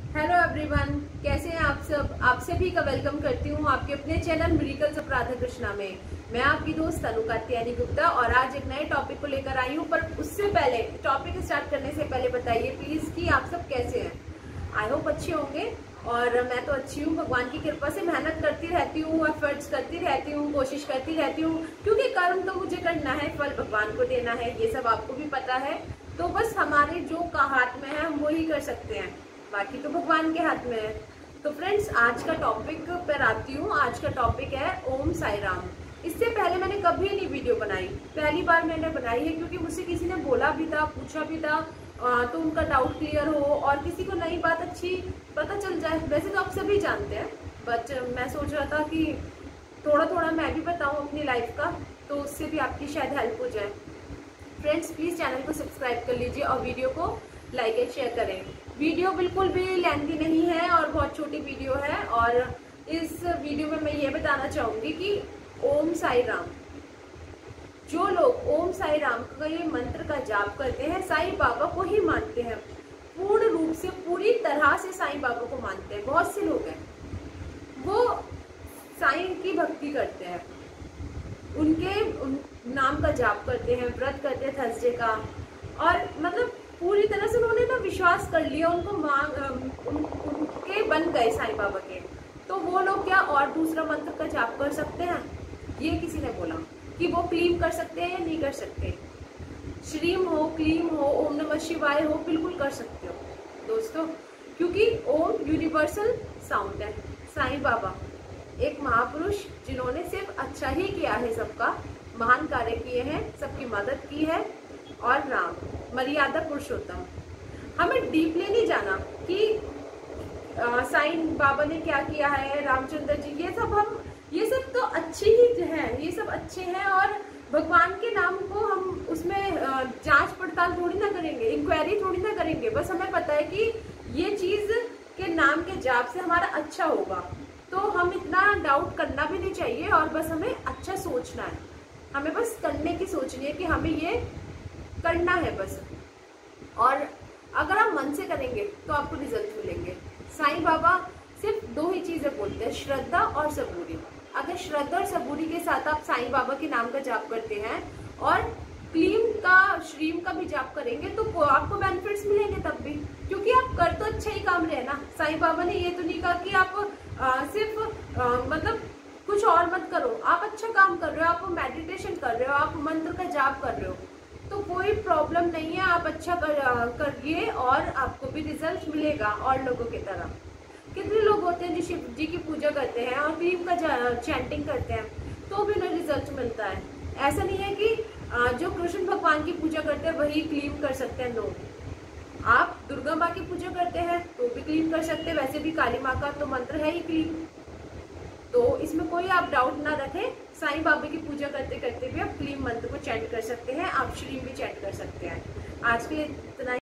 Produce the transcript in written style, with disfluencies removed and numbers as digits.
Hello everyone, कैसे हैं आप सब। आप सभी का वेलकम करती हूँ आपके अपने channel Miracles of Radha Krishna में। मैं आपकी दोस्त तनु कात्यायनी गुप्ता और आज एक नए टॉपिक को लेकर आई हूँ। पर उससे पहले, टॉपिक स्टार्ट करने से पहले बताइए प्लीज कि आप सब कैसे हैं। आई होप अच्छे होंगे और मैं तो अच्छी हूँ। भगवान की कृपा से मेहनत करती रहती हूँ, एफर्ट्स करती रहती हूँ, कोशिश करती रहती हूँ, क्योंकि कर्म तो मुझे करना है, फल भगवान को देना है, ये सब आपको भी पता है। तो बस हमारे जो का हाथ में है हम वो ही कर सकते हैं, बाकी तो भगवान के हाथ में है। तो फ्रेंड्स, आज का टॉपिक पर आती हूँ। आज का टॉपिक है ओम साई राम। इससे पहले मैंने कभी नहीं वीडियो बनाई, पहली बार मैंने बनाई है, क्योंकि मुझसे किसी ने बोला भी था, पूछा भी था, तो उनका डाउट क्लियर हो और किसी को नई बात अच्छी पता चल जाए। वैसे तो आप सभी जानते हैं, बट मैं सोच रहा था कि थोड़ा थोड़ा मैं भी बताऊं अपनी लाइफ का, तो उससे भी आपकी शायद हेल्प हो जाए। फ्रेंड्स, प्लीज चैनल को सब्सक्राइब कर लीजिए और वीडियो को लाइक एंड शेयर करें। वीडियो बिल्कुल भी लेंथी नहीं है और बहुत छोटी वीडियो है। और इस वीडियो में मैं ये बताना चाहूंगी कि ओम साई राम, जो लोग ओम साई राम का ये मंत्र का जाप करते हैं, साईं बाबा को ही मानते हैं, पूर्ण रूप से पूरी तरह से साईं बाबा को मानते हैं। बहुत से लोग हैं वो साईं की भक्ति करते हैं, उनके नाम का जाप करते हैं, व्रत करते हैं थर्सडे का, और मतलब पूरी तरह से उन्होंने ना विश्वास कर लिया, उनके बन गए साईं बाबा के। तो वो लोग क्या और दूसरा मंत्र का जाप कर सकते हैं? ये किसी ने बोला कि वो क्लीम कर सकते हैं या नहीं कर सकते। श्रीम हो, क्लीम हो, ओम नमः शिवाय हो, बिल्कुल कर सकते हो दोस्तों, क्योंकि ओम यूनिवर्सल साउंड है। साईं बाबा एक महापुरुष जिन्होंने सिर्फ अच्छा ही किया है, सबका महान कार्य किए हैं, सबकी मदद की है। और राम मर्यादा पुरुषोत्तम। हमें डीपली नहीं जाना कि साईं बाबा ने क्या किया है, रामचंद्र जी, ये सब तो अच्छे ही हैं, ये सब अच्छे हैं। और भगवान के नाम को हम उसमें जांच पड़ताल थोड़ी ना करेंगे, इंक्वायरी थोड़ी ना करेंगे। बस हमें पता है कि ये चीज के नाम के जाप से हमारा अच्छा होगा, तो हम इतना डाउट करना भी नहीं चाहिए। और बस हमें अच्छा सोचना है, हमें बस करने की सोचनी है कि हमें ये करना है बस। और अगर आप मन से करेंगे तो आपको रिजल्ट मिलेंगे। साईं बाबा सिर्फ दो ही चीजें बोलते हैं, श्रद्धा और सबूरी। अगर श्रद्धा और सबूरी के साथ आप साईं बाबा के नाम का जाप करते हैं और क्लीम का, श्रीम का भी जाप करेंगे, तो आपको बेनिफिट्स मिलेंगे तब भी, क्योंकि आप कर तो अच्छा ही काम रहे हैं ना। साईं बाबा ने ये तो नहीं कहा कि आप मतलब कुछ और मत करो। आप अच्छा काम कर रहे हो, आप मेडिटेशन कर रहे हो, आप मंत्र का जाप कर रहे हो, तो कोई प्रॉब्लम नहीं है। आप अच्छा करिए और आपको भी रिजल्ट मिलेगा। और लोगों की तरह कितने लोग होते हैं जो शिव जी की पूजा करते हैं और क्लीम का चैंटिंग करते हैं, तो भी उन्हें रिजल्ट मिलता है। ऐसा नहीं है कि जो कृष्ण भगवान की पूजा करते हैं वही क्लीम कर सकते हैं। नो, आप दुर्गा माँ की पूजा करते हैं तो भी क्लीम कर सकते हैं। वैसे भी काली माँ का तो मंत्र है ही क्लीम, तो इसमें कोई आप डाउट ना रखें। साईं बाबा की पूजा करते करते भी आप क्लीम मंत्र को चैंट कर सकते हैं, आप श्रीम भी चैंट कर सकते हैं। आज के लिए इतना